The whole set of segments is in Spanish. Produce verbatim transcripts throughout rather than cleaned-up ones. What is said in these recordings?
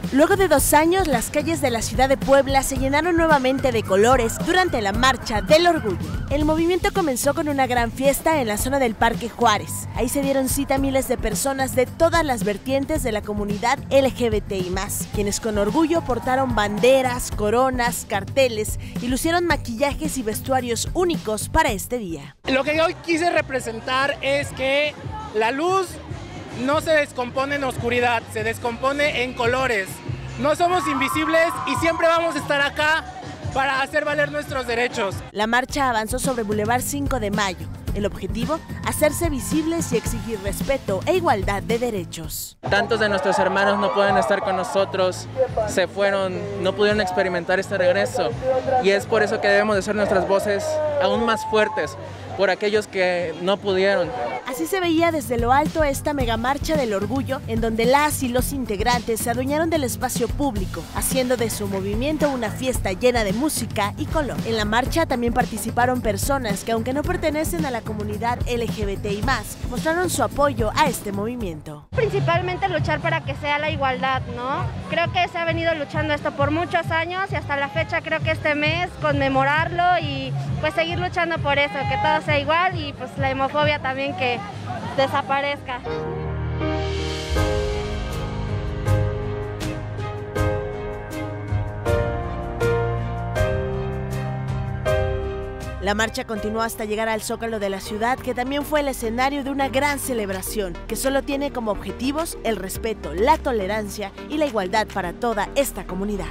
Luego de dos años, las calles de la ciudad de Puebla se llenaron nuevamente de colores durante la Marcha del Orgullo. El movimiento comenzó con una gran fiesta en la zona del Parque Juárez. Ahí se dieron cita miles de personas de todas las vertientes de la comunidad L G B T I más, quienes con orgullo portaron banderas, coronas, carteles y lucieron maquillajes y vestuarios únicos para este día. Lo que hoy quise representar es que la luz no se descompone en oscuridad, se descompone en colores. No somos invisibles y siempre vamos a estar acá para hacer valer nuestros derechos. La marcha avanzó sobre Boulevard cinco de mayo. El objetivo, hacerse visibles y exigir respeto e igualdad de derechos. Tantos de nuestros hermanos no pueden estar con nosotros, se fueron, no pudieron experimentar este regreso. Y es por eso que debemos de hacer nuestras voces aún más fuertes, por aquellos que no pudieron. Así se veía desde lo alto esta megamarcha del orgullo, en donde las y los integrantes se adueñaron del espacio público, haciendo de su movimiento una fiesta llena de música y color. En la marcha también participaron personas que, aunque no pertenecen a la comunidad L G B T I más, mostraron su apoyo a este movimiento. Principalmente luchar para que sea la igualdad, ¿no? Creo que se ha venido luchando esto por muchos años y hasta la fecha creo que este mes conmemorarlo y pues seguir luchando por eso, que todo sea igual y pues la homofobia también que desaparezca. La marcha continuó hasta llegar al Zócalo de la ciudad, que también fue el escenario de una gran celebración, que solo tiene como objetivos el respeto, la tolerancia y la igualdad para toda esta comunidad.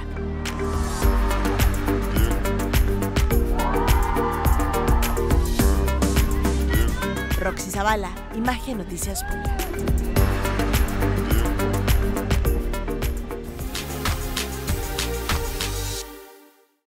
Roxy Zavala, Imagen Noticias Puebla.